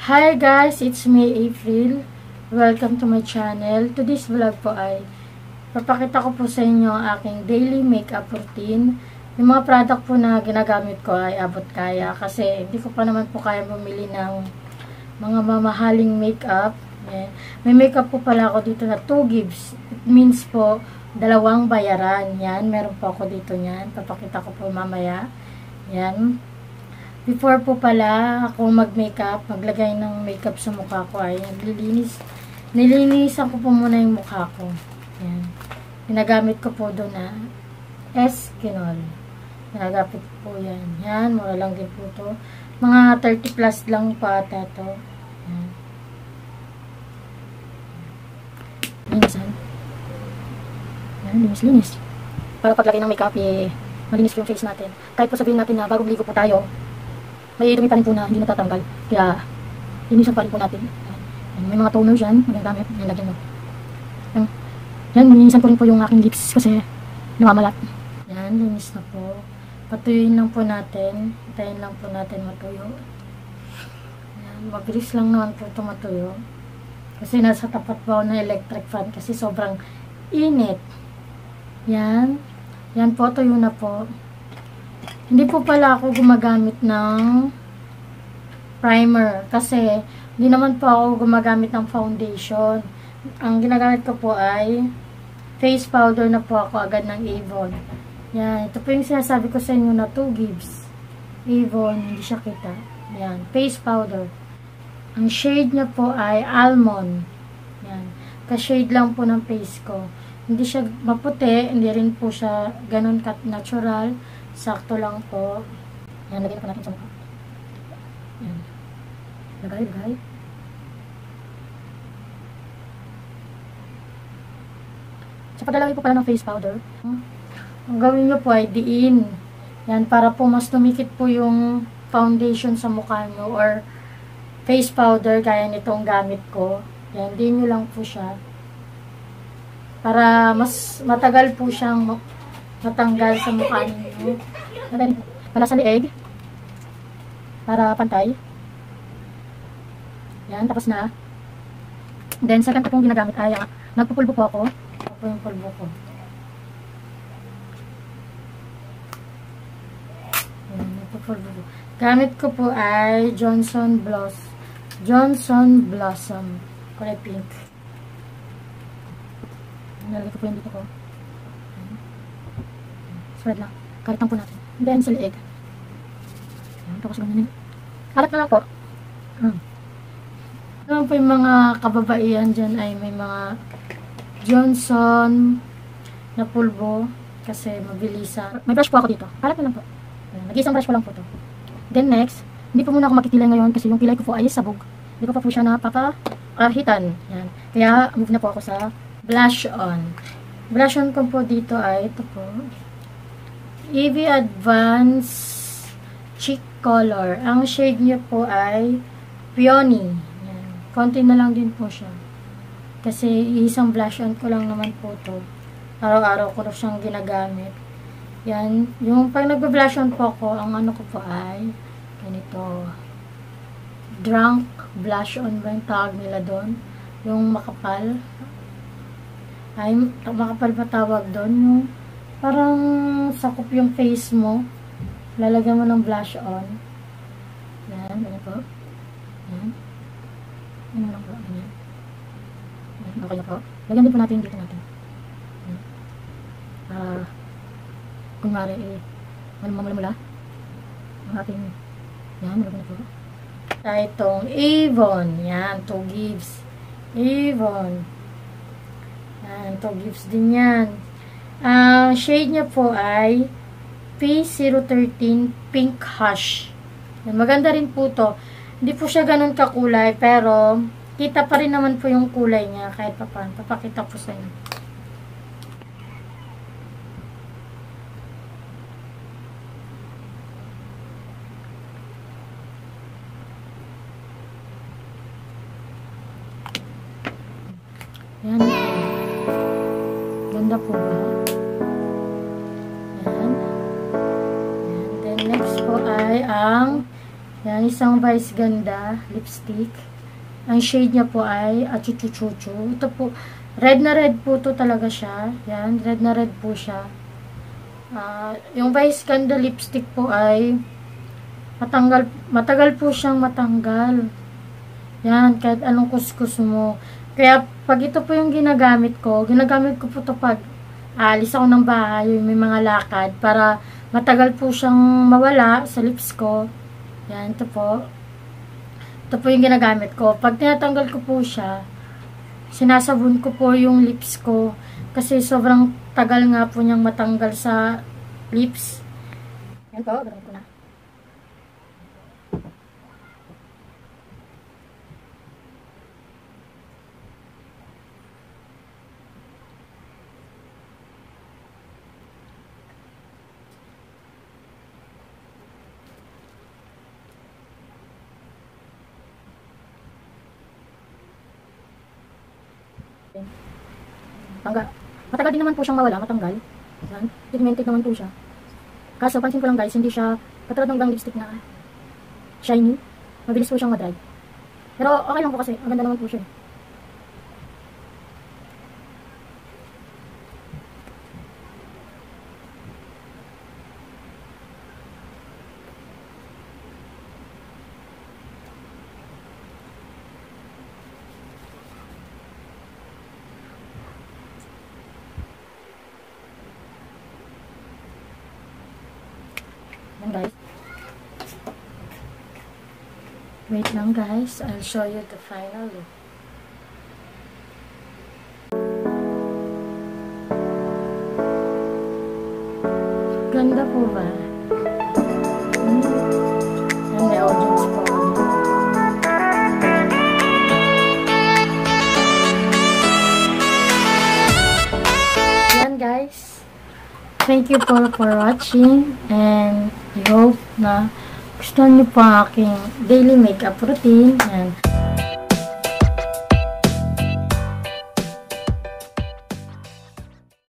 Hi guys, it's me April. Welcome to my channel. Today's vlog po ay papakita ko po sa inyo ang aking daily makeup routine. Yung mga product po na ginagamit ko ay abot kaya kasi hindi ko pa naman po kaya bumili ng mga mamahaling makeup. May makeup po pala ako dito na 2 gifts. It means po dalawang bayaran. Yan, meron po ako dito niyan. Papakita ko po mamaya. Yan. Before po pala ako mag-makeup, maglagay ng makeup sa mukha ko ay nilinisan ko po muna yung mukha ko. Yan. Ginagamit ko po doon na Eskinol. Ginagamit ko po yan. Yan, mura lang din po to. Mga 30 plus lang pa ata to. Yan. Linisan. Yan, linis. Para paglagay ng makeup, malinis yung face natin. Kahit po sabihin natin na bago ligo po tayo, may dumi pa rin po na hindi natatanggal. Kaya, linisan pa rin po natin. May mga toner dyan. Magagamit. Yan, lagyan mo. Yan, linisan ko rin po yung aking lips kasi namamalat. Yan, linis na po. Patuyuin lang po natin. Hintayin lang po natin matuyo. Yan, mabilis lang naman po ito matuyo. Kasi nasa tapat po ng electric fan kasi sobrang init. Yan. Yan po, tuyo na po. Hindi po pala ako gumagamit ng primer kasi hindi naman po ako gumagamit ng foundation. Ang ginagamit ko po ay face powder na po ako agad ng Avon. Yan, ito po yung sinasabi ko sa inyo na 2 gifts. Avon, hindi siya kita. Yan, face powder. Ang shade niya po ay almond. Yan, ka-shade lang po ng face ko. Hindi siya maputi, hindi rin po siya ganun natural. Sakto lang po. Yan, lagyan po natin sa mukha. Yan. Lagay. Sa paglalagay po pala ng face powder, ang gawin nyo po ay diin. Yan, para po mas tumikit po yung foundation sa mukha nyo or face powder gaya nitong gamit ko. Yan, diin nyo lang po siya. Para mas matagal po siyang matanggal sa mukha ninyo. Pala sa leeg. Para pantay. Yan, tapos na. Then, second pong ginagamit ay nagpupulbo po ako. Ito po yung pulbo ko. Yan, nagpupulbo ko. Gamit ko po ay Johnson Blossom. Kulay pink. Nalagay ko po yung dito ko. Spread lang. Kalit lang po natin. Then, sa leeg. Ayan, tapos ganyan. Kalat na lang po. Naman po yung mga kababaihan dyan ay may mga Johnson na pulbo kasi mabilisa. May brush po ako dito. Kalat na lang po. Nag-isang brush ko lang po to. Then, next, hindi po muna ako makikilay ngayon kasi yung kilay ko po ay sabog. Hindi ko pa po siya napapakahitan. Yan. Kaya, move na po ako sa blush on. Blush on ko po dito ay ito po. EV Advance Cheek Color. Ang shade niya po ay Peony. Yan. Konti na lang din po siya. Kasi isang blush on ko lang naman po to. Araw-araw ko na siyang ginagamit. Yan. Yung pag nagbe-blush on po ako, ang ano ko po ay ganito. Drunk blush on ba yung tawag nila doon? Yung makapal. Ay, makapal ba tawag doon? Yung parang sakop yung face mo. Lalagyan mo ng blush on. Yan, ganyan po. Yan. Yan lang po. Ganyan. Yan, okay na po. Lagyan din po natin dito natin. Kunwari, mamula-mula. Ang ating, yan, lagyan na po. Itong Avon. Yan, 2 gifts. Avon. Yan, 2 gifts din yan. Ang shade niya po ay P013 Pink Hush. Yan, maganda rin po to. Hindi po siya ganun kakulay, pero kita pa rin naman po yung kulay niya kahit pa paano. Papakita po sa inyo. Yan. Ganda po ba? Yan. Then next po ay ang Yan, isang Vice Ganda lipstick. Ang shade niya po ay Achuchuchuchu. Ito po, red na red po to talaga siya. Yan, red na red po siya. Yung Vice Ganda lipstick po ay matagal po siyang matanggal. Yan, kahit anong kuskus mo. Kaya, pag ito po yung ginagamit ko po to pag alis ako ng bahay, may mga lakad, para matagal po siyang mawala sa lips ko. Yan, ito po. Ito po yung ginagamit ko. Pag tinatanggal ko po siya, sinasabon ko po yung lips ko. Kasi sobrang tagal nga po niyang matanggal sa lips. Yan po, gawin ko na. Matagal din naman po siyang mawala, matanggal. Yan. Pigmented naman po siya. Kaso, pansin ko lang guys, hindi siya katulad ng ibang lipstick na shiny. Mabilis po siyang madry. Pero okay lang po kasi, maganda naman po siya. Yan guys. Wait lang guys, I'll show you the final look. Ganda po ba? Yan, may audience po. Yan guys. Thank you for watching, and I hope na gusto niyo po aking daily makeup routine. Yan.